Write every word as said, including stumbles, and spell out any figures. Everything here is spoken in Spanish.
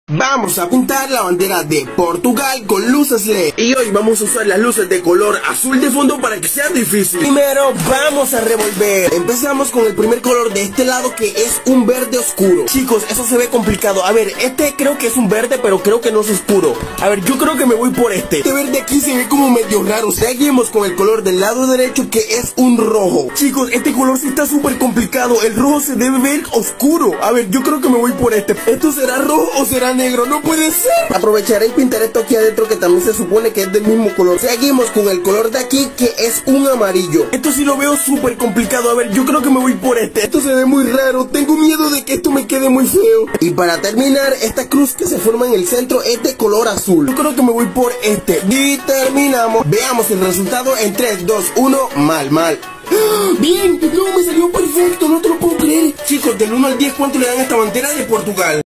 Vamos a pintar la bandera de Portugal con luces L E D. Y hoy vamos a usar las luces de color azul de fondo para que sea difícil. Primero vamos a revolver. Empezamos con el primer color de este lado, que es un verde oscuro. Chicos, eso se ve complicado. A ver, este creo que es un verde, pero creo que no es oscuro. A ver, yo creo que me voy por este. Este verde aquí se ve como medio raro. Seguimos con el color del lado derecho, que es un rojo. Chicos, este color sí está súper complicado. El rojo se debe ver oscuro. A ver, yo creo que me voy por este. ¿Esto será rojo o será negro? No puede ser. Aprovecharé y pintaré esto aquí adentro, que también se supone que es del mismo color. Seguimos con el color de aquí, que es un amarillo. Esto sí lo veo súper complicado. A ver, yo creo que me voy por este. Esto se ve muy raro. Tengo miedo de que esto me quede muy feo. Y para terminar, esta cruz que se forma en el centro es de color azul. Yo creo que me voy por este. Y terminamos. Veamos el resultado en tres, dos, uno. Mal, mal. Bien, no, me salió perfecto. No te lo puedo creer. Chicos, del uno al diez, ¿cuánto le dan a esta bandera de Portugal?